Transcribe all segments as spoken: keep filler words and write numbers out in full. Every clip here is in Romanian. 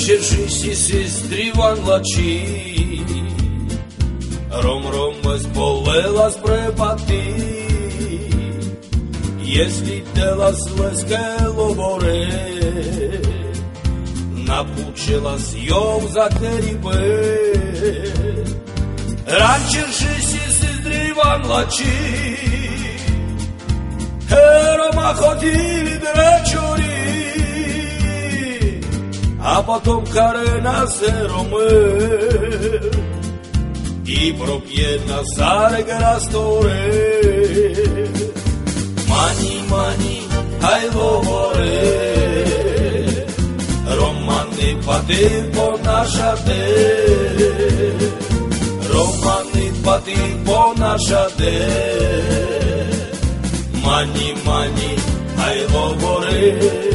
Ранче și sestrivan laci Rom rom mă zbolela spre pati Если te las lăscălovore Напучилась ём за терипе Ранче și sestrivan laci Рома ходили драчури А потом Карена Сероме И пропьет на Саре Расторе Мани, мани, ай ловоре Романы пати по нашаде Романы пати по нашаде Мани, мани, ай ловоре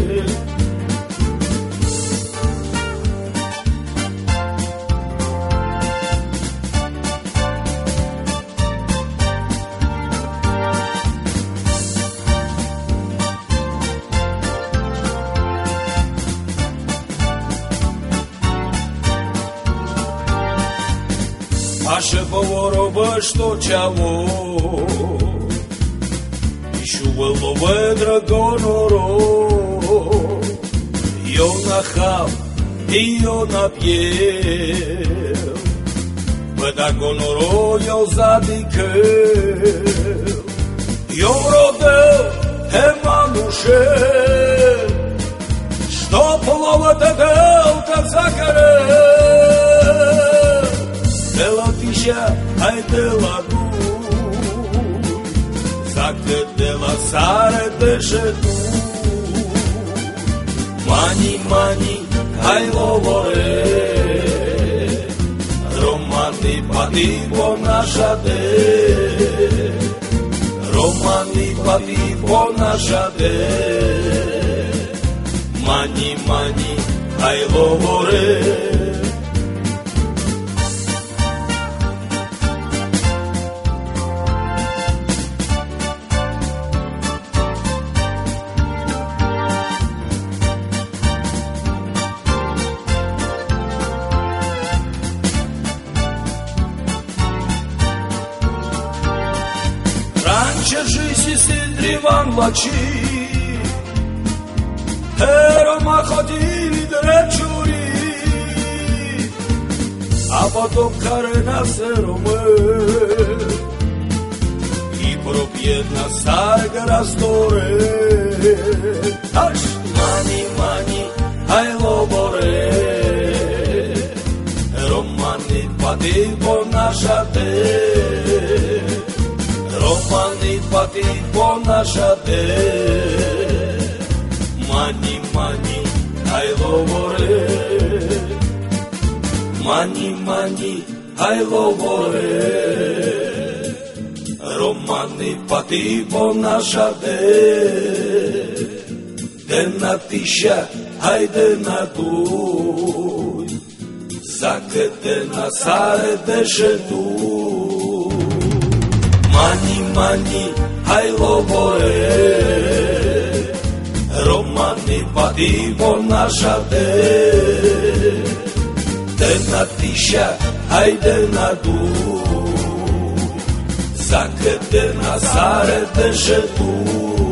Аше повороба, что чаво Ищувалове драгоноро Io nahal, io napiel Педаgonoro, io zadikel Io rodel, Emanushel Что плавата делта закарел Dela tisha, ai dela du Zacă de la sare de șetu Mani, mani, hai lovore Romani pati po naša de Romani pati po naša de Mani, mani, hai lovore Ранче și sestrivan laci Рома ходили драчури А потом Карена Сероме И пропьет на Саре Расторе Аж мани, мани, ай ловоре Романи пати по нашате Romani pati po našate Mani, mani, hai lovore Mani, mani, hai lovore Romani pati po našate Dena tiša, hajde na tuj Zake dena sare dešetu Mani, mani, hai lovore Romani pati po našate Dena tiša, hajde na duj Zake dena sare dešetu